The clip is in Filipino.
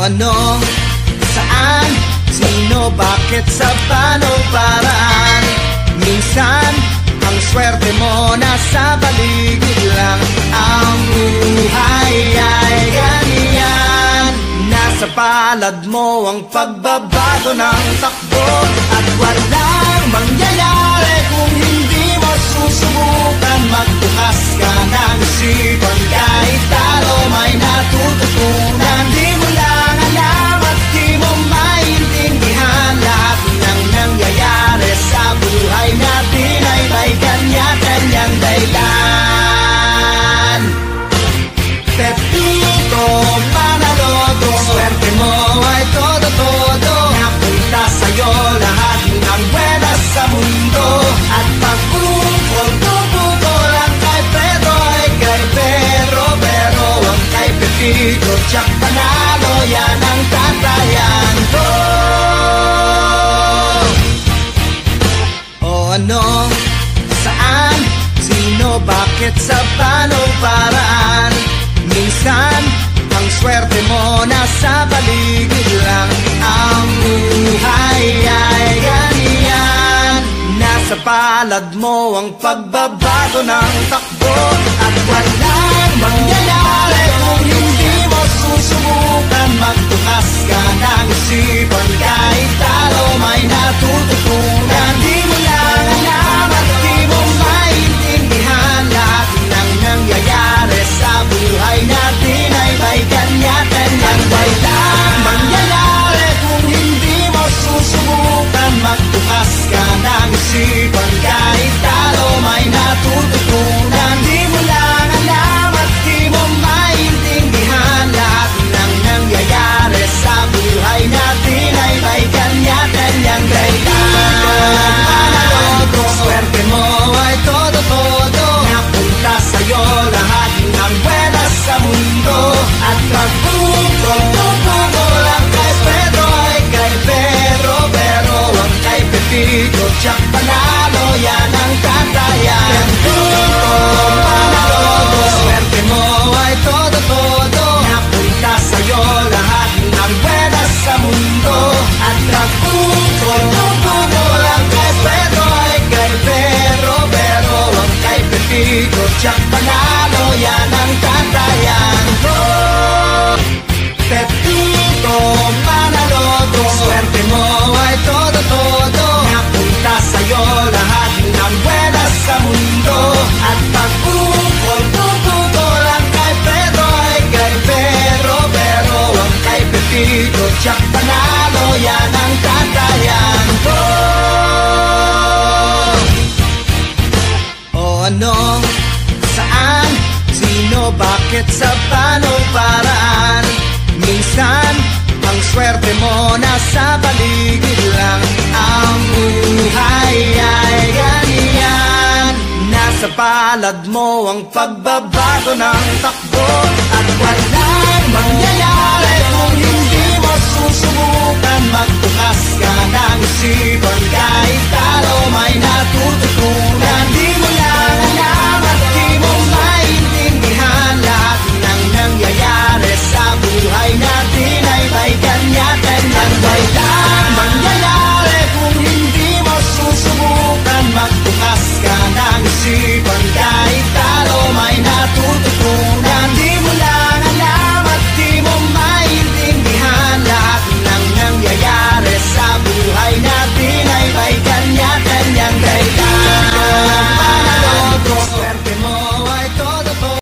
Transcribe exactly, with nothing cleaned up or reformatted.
ano, saan, sino, bakit, sa paano, paraan. Minsan, ang swerte mo nasa paligid lang. Ang buhay ay ganyan, nasa palad mo ang pagbabago ng takbo. At walang mangyayari kung hindi mo susubukan. Magbukas ka ng isipan, kahit talo may natututunan. Di mo lang alam at di mo maintindihan, lahat ng nangyayari sa buhay natin ay may kanya-kanyang dahilan. Pepito Manaloto, swerte mo ay todo-todo. Napunta sa'yo lahat ng buenas sa mundo. At pagpupol-pupol ang kay Pedro ay kay Pedro. Pero ang kay Pepito tsak panalo, yan ang tatayan ko. O ano, saan, sino, bakit, sa paano, paraan. Minsan, ang swerte mo nasa paligid lang. Ang buhay ay ganyan, nasa palad mo ang pagbabago ng takbo. At walang mangyayari kung hindi mo susubukan. Magbukas ka ng isipan, kahit talo may natututunan. Di mo lang alam at di mo maintindihan, lahat ng nangyayari sa buhay natin ay may kanya-kanyang dahilan. Mangyayari kung hindi mo susubukan. Magbukas ka ng isipan, kahit talo may natututunan. Di mo lang alam at di mo maintindihan, lahat ng nangyayari sa buhay natin ay may kanya-kanyang dahilan. Manaloto, swerte mo ay todo-todo. Napunta sa'yo lahat ng buenas sa mundo. At pagpupol-pupol ang kay Pedro ay kay Pedro. Pero ang kay Pepito tsak panalo, yan ang tatayan. Pepito Manaloto, swerte mo ay todo-todo. Napunta sa'yo lahat ng buenas sa mundo. At pagpupol-pupol ang kay Pedro ay kay Pedro. Pero ang kay Pepito tsak panalo, yan ang tatayan ko. Pepito Manaloto, swerte mo ay todo-todo. Napunta sa'yo lahat ng buenas sa mundo. At pagpupol-pupol ang kay Pedro ay kay Pedro. Pero ang kay Pepito tsak panalo, yan ang tatayan ko. O ano, saan, sino, bakit, sa paano, paraan. Minsan, ang swerte mo nasa paligid lang. Ang buhay ay ganyan, nasa palad mo ang pagbabago ng takbo.